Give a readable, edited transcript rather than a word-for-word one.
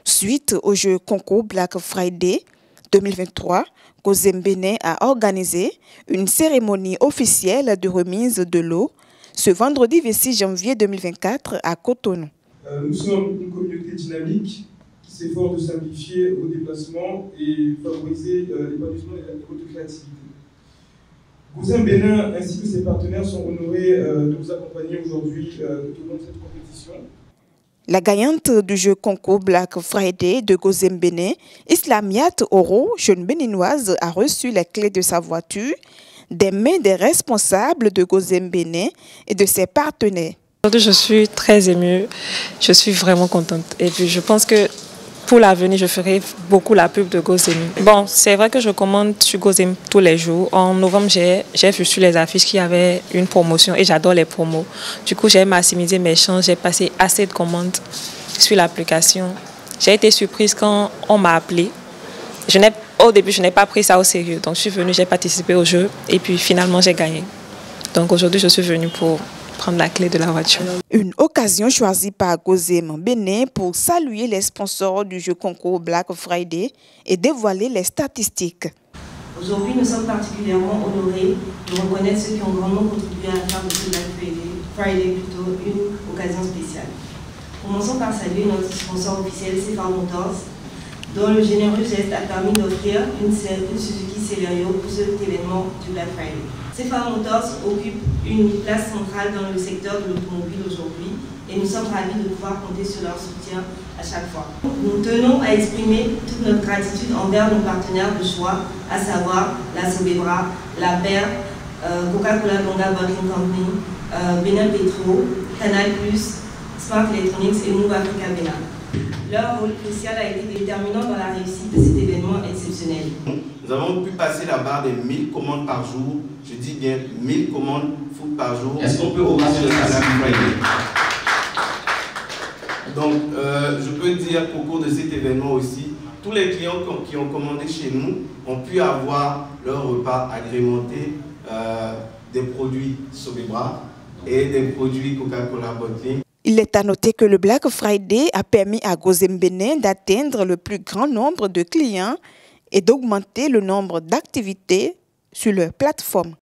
Suite au jeu concours Black Friday 2023, Gozem Bénin a organisé une cérémonie officielle de remise de lot ce vendredi 26 janvier 2024 à Cotonou. Nous sommes une communauté dynamique qui s'efforce de simplifier vos déplacements et favoriser l'épanouissement et votre créativité. Gozem Bénin ainsi que ses partenaires sont honorés de vous accompagner aujourd'hui tout au long de cette compétition. La gagnante du jeu concours Black Friday de Gozem Bénin, Islamiat Oro, jeune béninoise, a reçu les clés de sa voiture des mains des responsables de Gozem Bénin et de ses partenaires. Aujourd'hui, je suis très émue, je suis vraiment contente. Et puis, je pense que pour l'avenir, je ferai beaucoup la pub de Gozem. Bon, c'est vrai que je commande sur Gozem tous les jours. En novembre, j'ai vu sur les affiches qu'il y avait une promotion et j'adore les promos. Du coup, j'ai maximisé mes chances, j'ai passé assez de commandes sur l'application. J'ai été surprise quand on m'a appelée. Au début, je n'ai pas pris ça au sérieux. Donc, je suis venue, j'ai participé au jeu et puis finalement, j'ai gagné. Donc, aujourd'hui, je suis venue pour prendre la clé de la voiture. Une occasion choisie par Gozem Bénin pour saluer les sponsors du jeu concours Black Friday et dévoiler les statistiques. Aujourd'hui, nous sommes particulièrement honorés de reconnaître ceux qui ont grandement contribué à faire de ce Black Friday une occasion spéciale. Commençons par saluer notre sponsor officiel, CFA Motors, dont le généreux geste a permis d'offrir une Suzuki Celerio pour cet événement du Black Friday. CFA Motors occupe une place centrale dans le secteur de l'automobile aujourd'hui et nous sommes ravis de pouvoir compter sur leur soutien à chaque fois. Nous tenons à exprimer toute notre gratitude envers nos partenaires de choix, à savoir la Sobebra, la BER, Coca-Cola Longa Bottling Company, Bénin Petro, Canal+, Smart Electronics et Move Africa Bénin. Leur rôle crucial a été déterminant dans la réussite de cet événement exceptionnel. Nous avons pu passer la barre des 1000 commandes par jour. Je dis bien 1000 commandes food par jour. Est-ce qu'on peut augmenter le Black Friday? Donc, je peux dire qu'au cours de cet événement aussi, tous les clients qui ont commandé chez nous ont pu avoir leur repas agrémenté des produits Sobebra et des produits Coca-Cola Bottling. Il est à noter que le Black Friday a permis à Gozem Bénin d'atteindre le plus grand nombre de clients et d'augmenter le nombre d'activités sur leur plateforme.